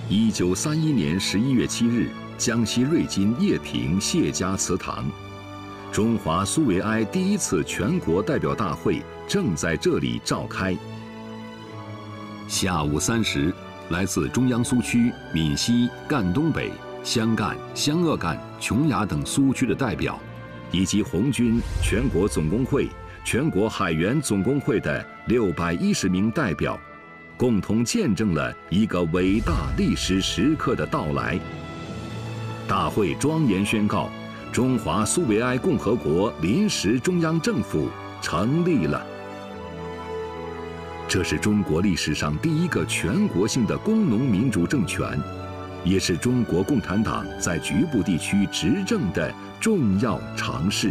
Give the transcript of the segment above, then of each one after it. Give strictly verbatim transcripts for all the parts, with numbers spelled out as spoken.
一九三一年十一月七日，江西瑞金叶平谢家祠堂，中华苏维埃第一次全国代表大会正在这里召开。下午三时，来自中央苏区、闽西、赣东北、湘赣、湘鄂赣、琼崖等苏区的代表，以及红军、全国总工会、全国海员总工会的六百一十名代表，共同见证了一个伟大历史时刻的到来。大会庄严宣告，中华苏维埃共和国临时中央政府成立了。这是中国历史上第一个全国性的工农民主政权，也是中国共产党在局部地区执政的重要尝试。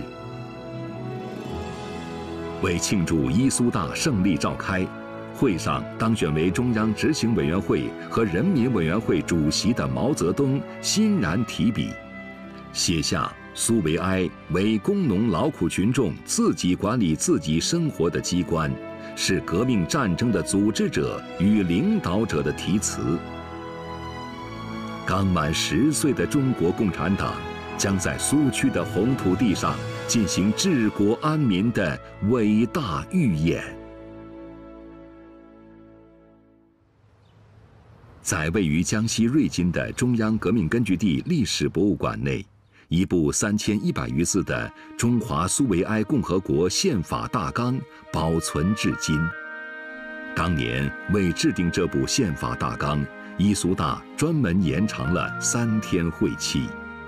为庆祝伊苏大胜利召开，会上当选为中央执行委员会和人民委员会主席的毛泽东欣然提笔，写下苏维埃为工农劳苦群众自己管理自己生活的机关，是革命战争的组织者与领导者的题词。刚满十岁的中国共产党将在苏区的红土地上进行治国安民的伟大预演。在位于江西瑞金的中央革命根据地历史博物馆内，一部三千一百余字的《中华苏维埃共和国宪法大纲》保存至今。当年为制定这部宪法大纲，伊苏大专门延长了三天会期。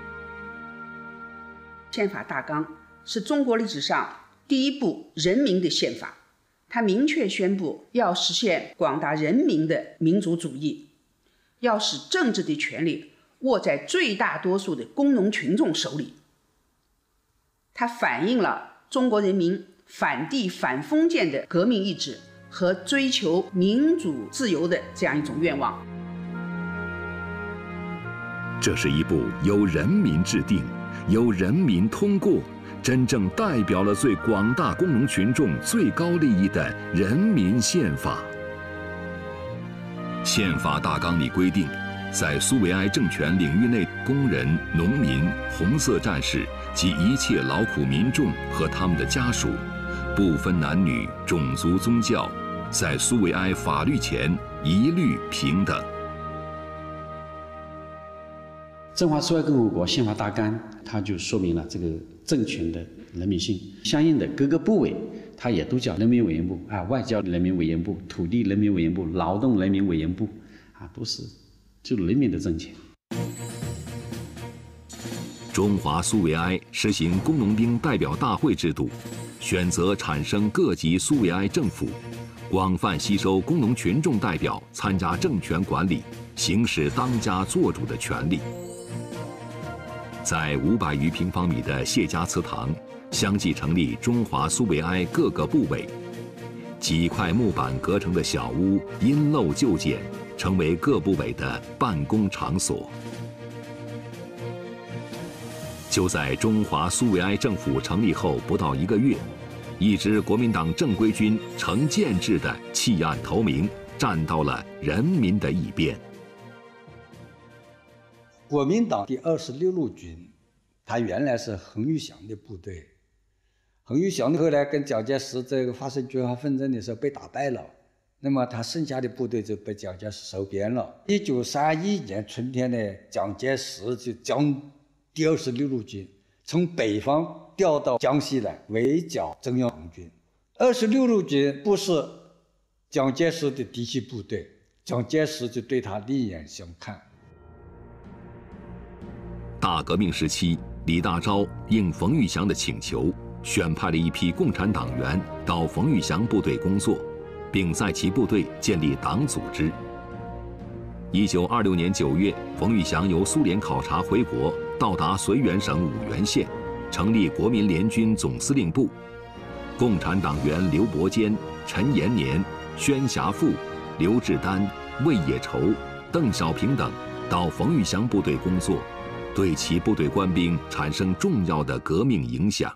宪法大纲是中国历史上第一部人民的宪法，它明确宣布要实现广大人民的民主主义，要使政治的权力握在最大多数的工农群众手里。它反映了中国人民反帝反封建的革命意志和追求民主自由的这样一种愿望。 这是一部由人民制定、由人民通过，真正代表了最广大工农群众最高利益的人民宪法。宪法大纲里规定，在苏维埃政权领域内，工人、农民、红色战士及一切劳苦民众和他们的家属，不分男女、种族、宗教，在苏维埃法律前一律平等。 中华苏维埃共和国宪法大纲，它就说明了这个政权的人民性。相应的各个部委，它也都叫人民委员部啊，外交人民委员部、土地人民委员部、劳动人民委员部啊，都是就人民的政权。 中华苏维埃实行工农兵代表大会制度，选择产生各级苏维埃政府，广泛吸收工农群众代表参加政权管理，行使当家作主的权利。在五百余平方米的谢家祠堂，相继成立中华苏维埃各个部委。几块木板隔成的小屋因陋就简，成为各部委的办公场所。就在中华苏维埃政府成立后不到一个月，一支国民党正规军成建制的弃暗投明，站到了人民的一边。 国民党第二十六路军，他原来是冯玉祥的部队，冯玉祥后来跟蒋介石这个发生军阀纷争的时候被打败了，那么他剩下的部队就被蒋介石收编了。一九三一年春天呢，蒋介石就将第二十六路军从北方调到江西来围剿中央红军。二十六路军不是蒋介石的嫡系部队，蒋介石就对他另眼相看。 大革命时期，李大钊应冯玉祥的请求，选派了一批共产党员到冯玉祥部队工作，并在其部队建立党组织。一九二六年九月，冯玉祥由苏联考察回国，到达绥远省五原县，成立国民联军总司令部。共产党员刘伯坚、陈延年、宣霞富、刘志丹、魏野绸、邓小平等到冯玉祥部队工作，对其部队官兵产生重要的革命影响。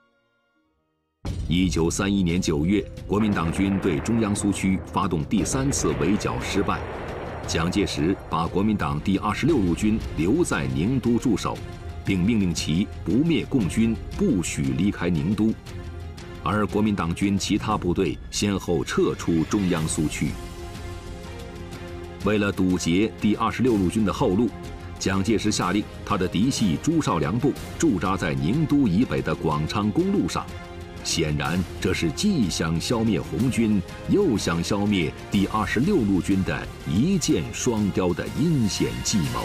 一九三一年九月，国民党军对中央苏区发动第三次围剿失败， 蒋介石把国民党第二十六路军留在宁都驻守，并命令其不灭共军，不许离开宁都。而国民党军其他部队先后撤出中央苏区。为了堵截第二十六路军的后路，蒋介石下令他的嫡系朱绍良部驻扎在宁都以北的广昌公路上。显然，这是既想消灭红军，又想消灭第二十六路军的一箭双雕的阴险计谋。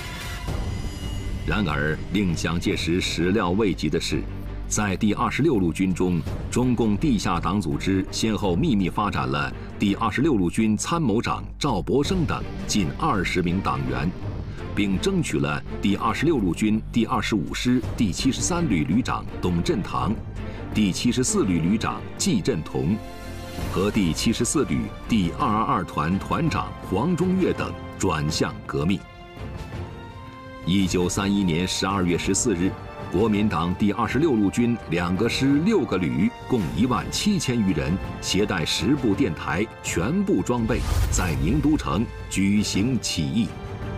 然而，令蒋介石始料未及的是，在第二十六路军中，中共地下党组织先后秘密发展了第二十六路军参谋长赵博生等近二十名党员，并争取了第二十六路军第二十五师第七十三旅旅长董振堂、第七十四旅旅长季振同和第七十四旅第二二二团团长黄中岳等转向革命。一九三一年十二月十四日，国民党第二十六路军两个师六个旅，共一万七千余人，携带十部电台，全部装备，在宁都城举行起义。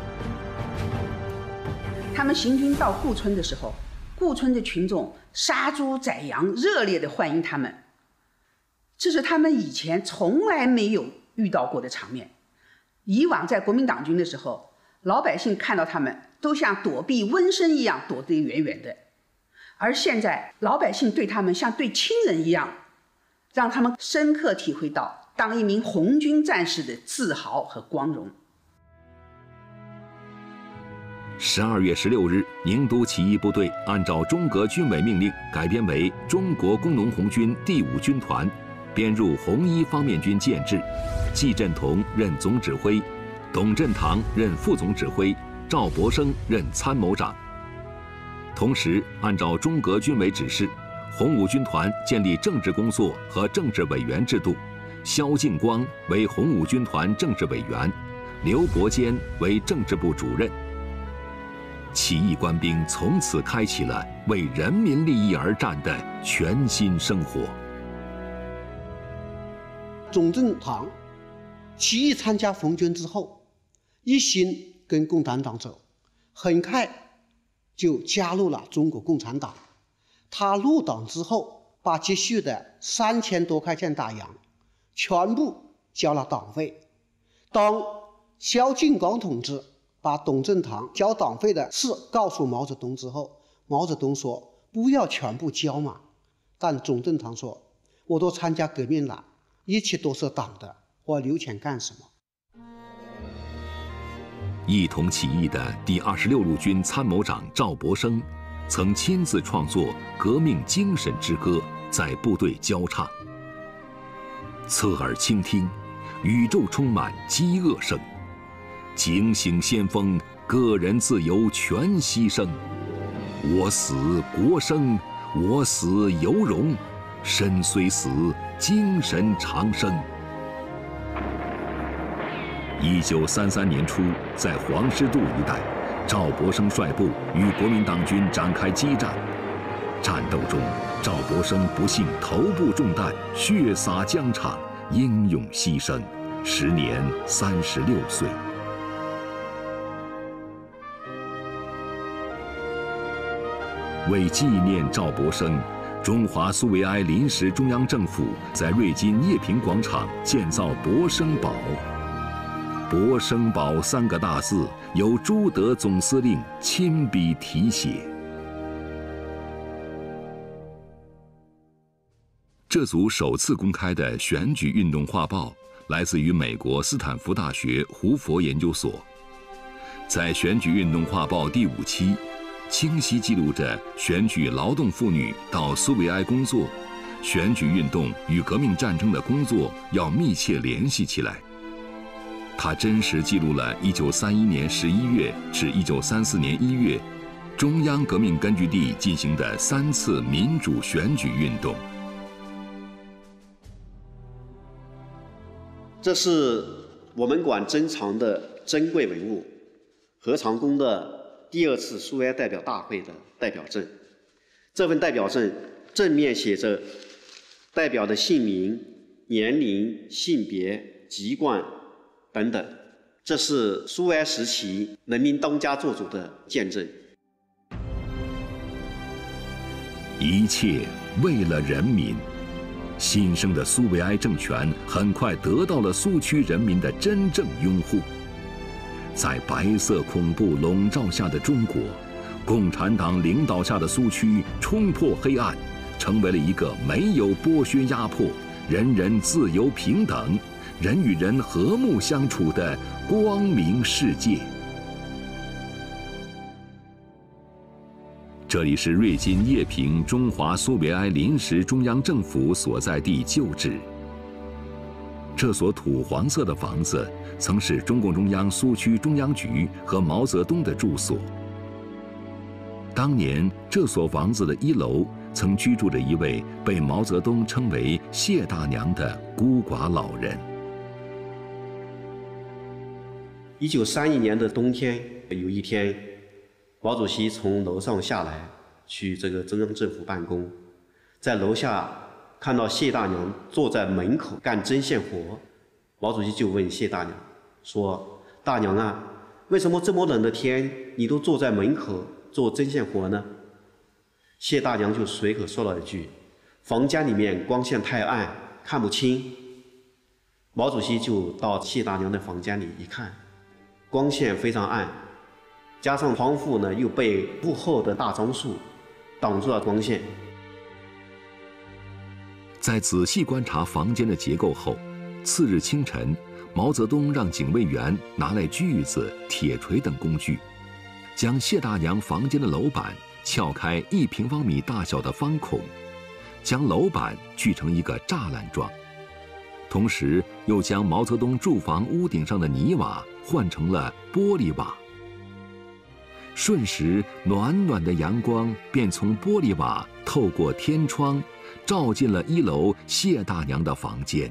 他们行军到顾村的时候，顾村的群众杀猪宰羊，热烈地欢迎他们。这是他们以前从来没有遇到过的场面。以往在国民党军的时候，老百姓看到他们都像躲避瘟神一样躲得远远的，而现在老百姓对他们像对亲人一样，让他们深刻体会到当一名红军战士的自豪和光荣。 十二月十六日，宁都起义部队按照中革军委命令改编为中国工农红军第五军团，编入红一方面军建制，季振同任总指挥，董振堂任副总指挥，赵博生任参谋长。同时，按照中革军委指示，红五军团建立政治工作和政治委员制度，萧劲光为红五军团政治委员，刘伯坚为政治部主任。起义官兵从此开启了为人民利益而战的全新生活。 董振堂起义参加红军之后，一心跟共产党走，很快就加入了中国共产党。他入党之后，把积蓄的三千多块钱大洋全部交了党费。当萧劲光同志把董振堂交党费的事告诉毛泽东之后，毛泽东说不要全部交嘛，但董振堂说我都参加革命了，一切都是党的，我留钱干什么？ 一同起义的第二十六路军参谋长赵博生曾亲自创作《革命精神之歌》，在部队交唱。侧耳倾听，宇宙充满饥饿声。警醒先锋，个人自由全牺牲。我死国生，我死犹荣，身虽死，精神长生。一九三三年初，在黄师渡一带，赵博生率部与国民党军展开激战。战斗中，赵博生不幸头部中弹，血洒疆场，英勇牺牲，时年三十六岁。为纪念赵博生，中华苏维埃临时中央政府在瑞金叶平广场建造博生堡。博生堡三个大字由朱德总司令亲笔题写。这组首次公开的选举运动画报来自于美国斯坦福大学胡佛研究所。在选举运动画报第五期，清晰记录着选举劳动妇女到苏维埃工作，选举运动与革命战争的工作要密切联系起来。它真实记录了一九三一年十一月至一九三四年一月，中央革命根据地进行的三次民主选举运动。 这是我们馆珍藏的珍贵文物，何长工的第二次苏维埃代表大会的代表证。这份代表证正面写着代表的姓名、年龄、性别、籍贯等等， 这是苏维埃时期人民当家作主的见证。 一切为了人民。新生的苏维埃政权很快得到了苏区人民的真正拥护。在白色恐怖笼罩下的中国，共产党领导下的苏区冲破黑暗，成为了一个没有剥削压迫、人人自由平等、人与人和睦相处的光明世界。这里是瑞金叶平中华苏维埃临时中央政府所在地旧址。这所土黄色的房子曾是中共中央苏区中央局和毛泽东的住所。当年这所房子的一楼曾居住着一位被毛泽东称为谢大娘的孤寡老人。 一九三一年的冬天，有一天，毛主席从楼上下来，去这个中央政府办公，在楼下看到谢大娘坐在门口干针线活，毛主席就问谢大娘说：“大娘啊，为什么这么冷的天，你都坐在门口做针线活呢？”谢大娘就随口说了一句：“房间里面光线太暗，看不清。”毛主席就到谢大娘的房间里一看，光线非常暗，加上窗户呢又被厚厚的大樟树挡住了光线。 在仔细观察房间的结构后，次日清晨，毛泽东让警卫员拿来锯子、铁锤等工具，将谢大娘房间的楼板撬开一平方米大小的方孔，将楼板锯成一个栅栏状，同时又将毛泽东住房屋顶上的泥瓦换成了玻璃瓦。瞬时，暖暖的阳光便从玻璃瓦透过天窗，照进了一楼谢大娘的房间。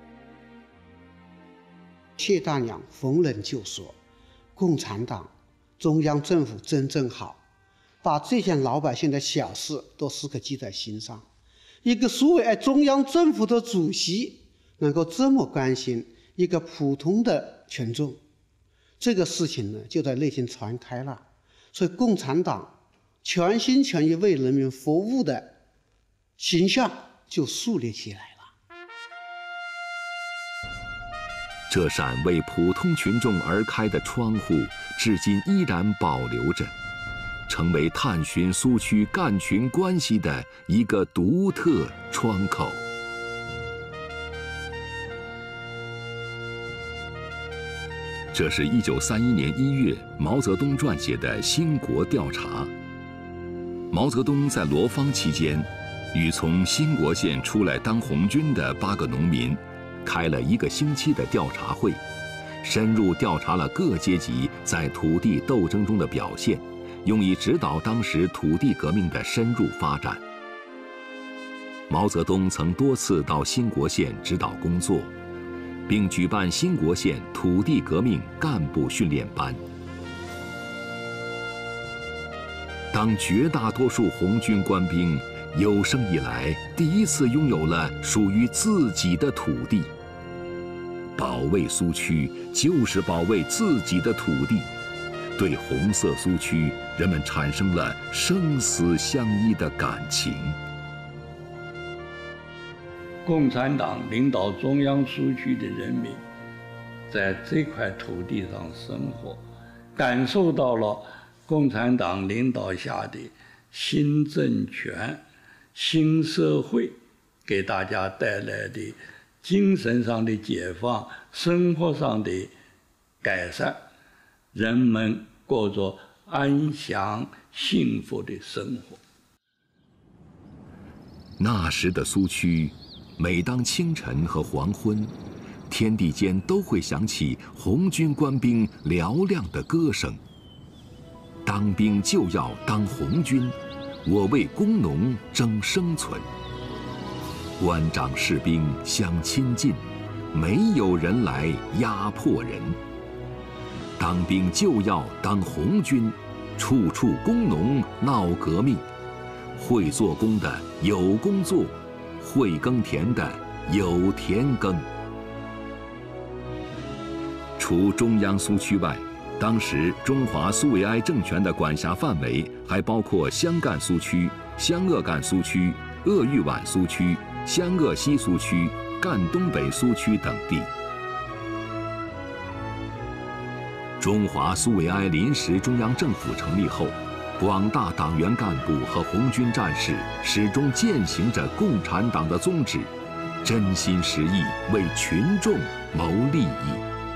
谢大娘逢人就说：“共产党、中央政府真正好，把这些老百姓的小事都时刻记在心上。一个苏维埃中央政府的主席能够这么关心一个普通的群众，这个事情呢就在内心传开了。所以共产党全心全意为人民服务的形象就树立起来了。” 这扇为普通群众而开的窗户，至今依然保留着，成为探寻苏区干群关系的一个独特窗口。这是一九三一年一月毛泽东撰写的《兴国调查》。毛泽东在罗芳期间，与从兴国县出来当红军的八个农民，开了一个星期的调查会，深入调查了各阶级在土地斗争中的表现，用以指导当时土地革命的深入发展。毛泽东曾多次到兴国县指导工作，并举办兴国县土地革命干部训练班。当绝大多数红军官兵有生以来第一次拥有了属于自己的土地，保卫苏区就是保卫自己的土地，对红色苏区人们产生了生死相依的感情。 共产党领导中央苏区的人民，在这块土地上生活，感受到了共产党领导下的新政权、新社会给大家带来的精神上的解放、生活上的改善，人们过着安详幸福的生活。 那时的苏区，每当清晨和黄昏，天地间都会响起红军官兵嘹亮的歌声。当兵就要当红军，我为工农争生存。官长士兵相亲近，没有人来压迫人。当兵就要当红军，处处工农闹革命。会做工的有工做，会耕田的有田耕。 除中央苏区外，当时中华苏维埃政权的管辖范围还包括湘赣苏区、湘鄂赣苏区、鄂豫皖苏区、湘鄂西苏区、赣东北苏区等地。中华苏维埃临时中央政府成立后，广大党员干部和红军战士始终践行着共产党的宗旨，真心实意为群众谋利益。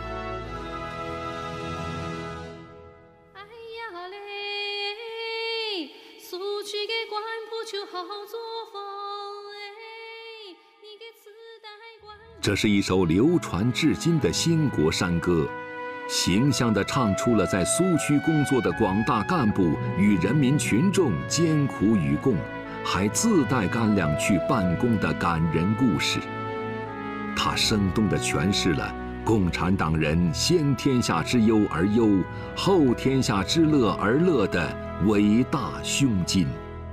哎呀嘞，苏区的官铺就好作风哎，你给自带官。 这是一首流传至今的兴国山歌。形象地唱出了在苏区工作的广大干部与人民群众艰苦与共，还自带干粮去办公的感人故事。它生动地诠释了共产党人先天下之忧而忧，后天下之乐而乐的伟大胸襟。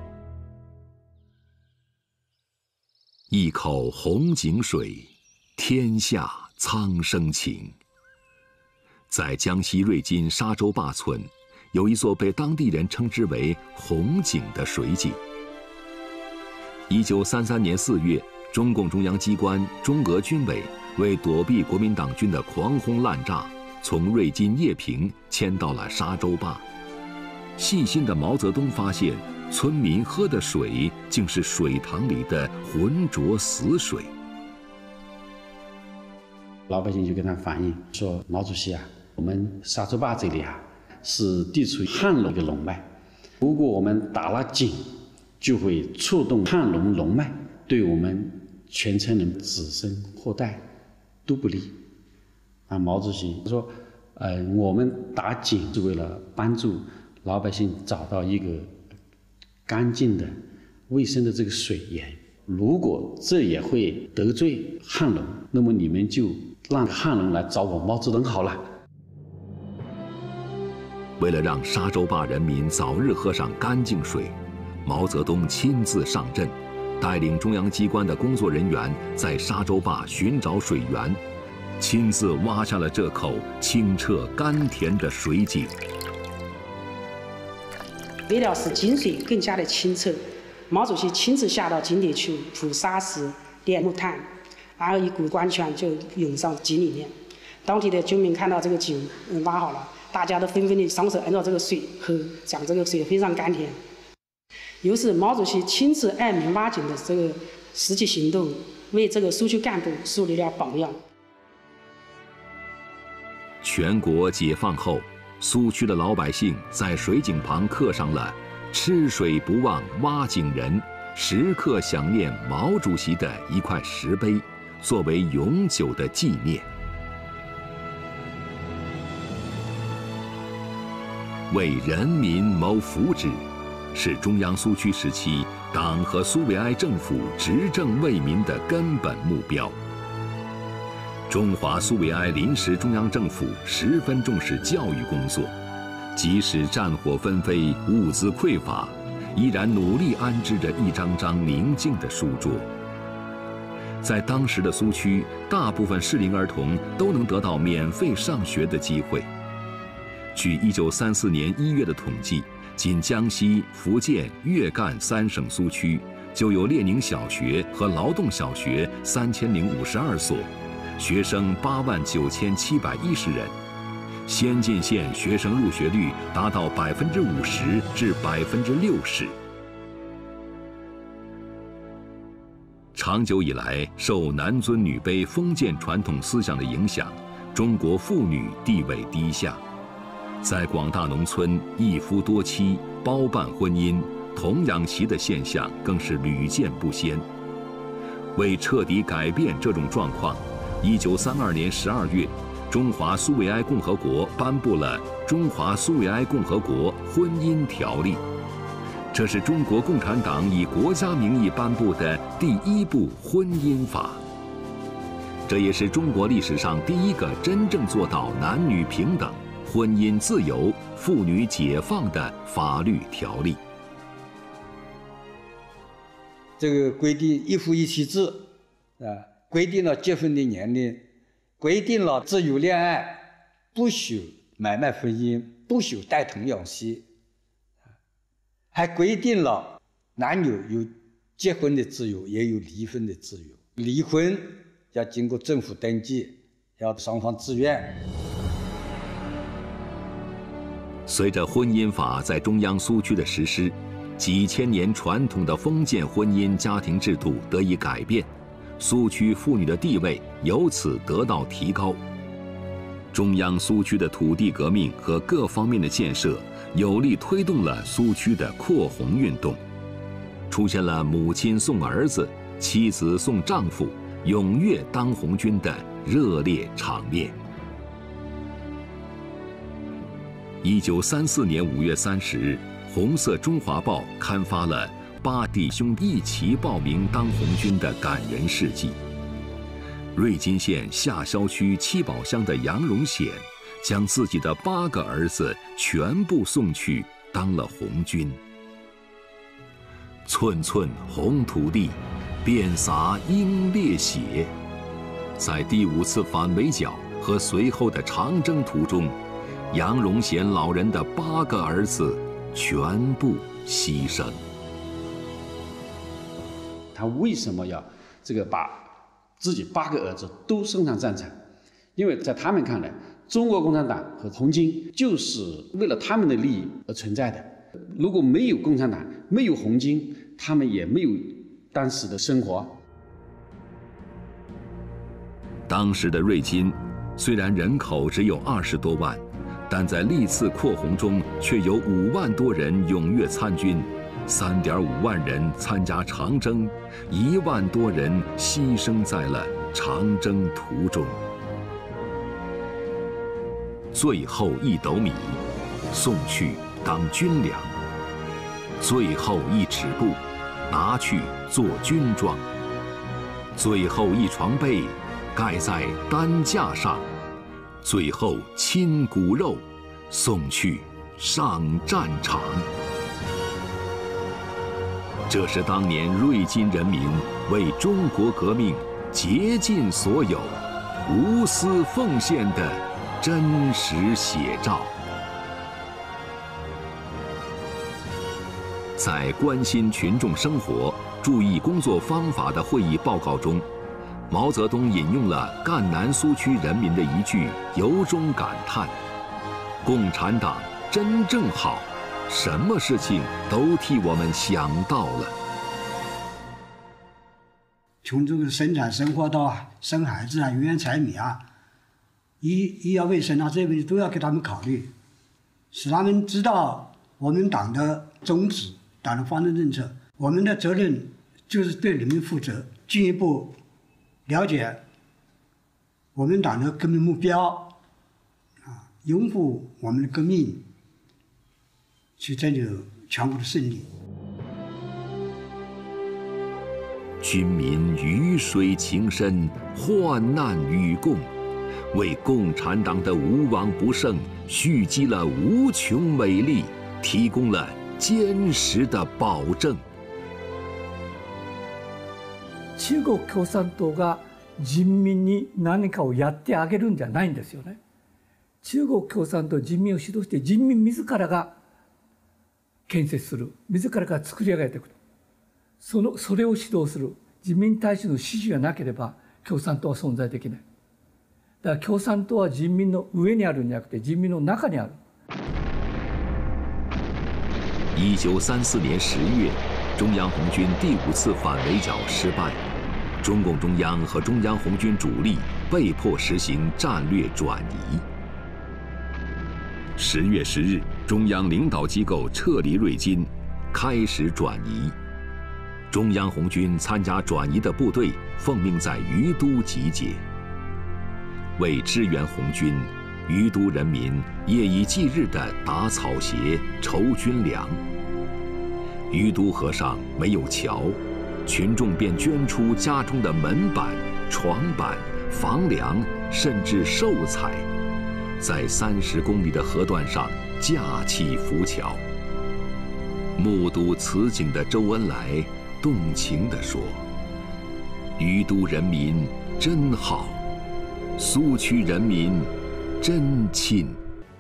一口红井水，天下苍生情。在江西瑞金沙洲坝村，有一座被当地人称之为“红井”的水井。一九三三年四月，中共中央机关中俄军委为躲避国民党军的狂轰滥炸，从瑞金叶坪迁到了沙洲坝。细心的毛泽东发现，村民喝的水竟是水塘里的浑浊死水。 老百姓就跟他反映说：“毛主席啊，我们沙洲坝这里啊，是地处汉龙的龙脉，如果我们打了井，就会触动汉龙龙脉，对我们全村人子孙后代都不利。”啊，毛主席说：“呃，我们打井是为了帮助老百姓找到一个干净的、卫生的这个水源。如果这也会得罪汉龙，那么你们就让汉龙来找我毛泽东好了。” 为了让沙洲坝人民早日喝上干净水，毛泽东亲自上阵，带领中央机关的工作人员在沙洲坝寻找水源，亲自挖下了这口清澈甘甜的水井。 为了使井水更加的清澈，毛主席亲自下到井底去铺沙石、点木炭，然后一股官权就涌上井里面。当地的居民看到这个井挖好了，大家都纷纷地双手按照这个水喝，讲这个水非常甘甜。由是毛主席亲自爱民挖井的这个实际行动，为这个苏区干部树立了榜样。 全国解放后，苏区的老百姓在水井旁刻上了“吃水不忘挖井人，时刻想念毛主席”的一块石碑，作为永久的纪念。为人民谋福祉，是中央苏区时期党和苏维埃政府执政为民的根本目标。中华苏维埃临时中央政府十分重视教育工作，即使战火纷飞、物资匮乏，依然努力安置着一张张宁静的书桌。在当时的苏区，大部分适龄儿童都能得到免费上学的机会。据一九三四年一月的统计，仅江西、福建、粤赣三省苏区就有列宁小学和劳动小学三千零五十二所，学生八万九千七百一十人。先进县学生入学率达到百分之五十至百分之六十。长久以来，受男尊女卑封建传统思想的影响，中国妇女地位低下。在广大农村，一夫多妻、包办婚姻、童养媳的现象更是屡见不鲜。为彻底改变这种状况，一九三二年十二月，中华苏维埃共和国颁布了《中华苏维埃共和国婚姻条例》，这是中国共产党以国家名义颁布的第一部婚姻法。这也是中国历史上第一个真正做到男女平等、婚姻自由、妇女解放的法律条例。 这个规定一夫一妻制，啊，规定了结婚的年龄，规定了自由恋爱， 不许买卖婚姻，不许带童养媳，还规定了男女有结婚的自由，也有离婚的自由。离婚要经过政府登记，要双方自愿。 随着婚姻法在中央苏区的实施，几千年传统的封建婚姻家庭制度得以改变，苏区妇女的地位由此得到提高。中央苏区的土地革命和各方面的建设，有力推动了苏区的扩红运动，出现了母亲送儿子、妻子送丈夫、踊跃当红军的热烈场面。一九三四年五月三十日，红色中华报刊发了八弟兄一齐报名当红军的感人事迹。瑞金县下萧区七宝乡的杨荣显，将自己的八个儿子全部送去当了红军。寸寸红土地，遍洒英烈血。在第五次反围剿和随后的长征途中，杨荣显老人的八个儿子全部牺牲。 他为什么要这个把自己八个儿子都送上战场？因为在他们看来，中国共产党和红军就是为了他们的利益而存在的。如果没有共产党，没有红军，他们也没有当时的生活。 当时的瑞金虽然人口只有二十多万，但在历次扩红中却有五万多人踊跃参军，三点五万人参加长征，一万多人牺牲在了长征途中。最后一斗米，送去当军粮；最后一尺布，拿去做军装；最后一床被，盖在担架上；最后亲骨肉，送去上战场。这是当年瑞金人民为中国革命竭尽所有、无私奉献的真实写照。在关心群众生活、注意工作方法的会议报告中，毛泽东引用了赣南苏区人民的一句由衷感叹：“共产党真正好，什么事情都替我们想到了。” 从这个生产生活到啊生孩子啊、油盐柴米啊、医医药卫生啊这些问题都要给他们考虑，使他们知道我们党的宗旨、党的方针政策。我们的责任就是对人民负责，进一步了解我们党的革命目标，啊，拥护我们的革命，去争取全国的胜利。 军民鱼水情深，患难与共，为共产党的无往不胜蓄积了无穷美丽，提供了坚实的保证。 中国共産党が人民に何かをやってあげるんじゃないんですよね。中国共産党人民を指導して人民自らが建設する、自らが作り上げていくと。そのそれを指導する人民に対しての指示がなければ共産党は存在できない。だから共産党は人民の上にあるんじゃなくて人民の中にある。 一九三四年十月，中央红军第五次反围剿失败，中共中央和中央红军主力被迫实行战略转移。十月十日，中央领导机构撤离瑞金，开始转移。中央红军参加转移的部队奉命在于都集结。为支援红军，于都人民夜以继日地打草鞋、筹军粮。于都河上没有桥，群众便捐出家中的门板、床板、房梁，甚至寿材，在三十公里的河段上架起浮桥。目睹此景的周恩来动情地说：“于都人民真好，苏区人民真亲。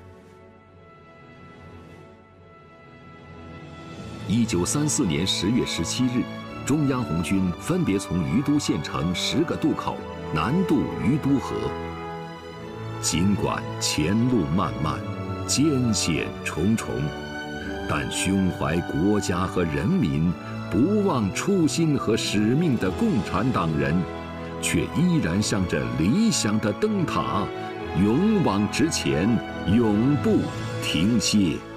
一九三四年十月十七日，中央红军分别从于都县城十个渡口南渡于都河。尽管前路漫漫，艰险重重，但胸怀国家和人民、不忘初心和使命的共产党人，却依然向着理想的灯塔勇往直前，永不停歇。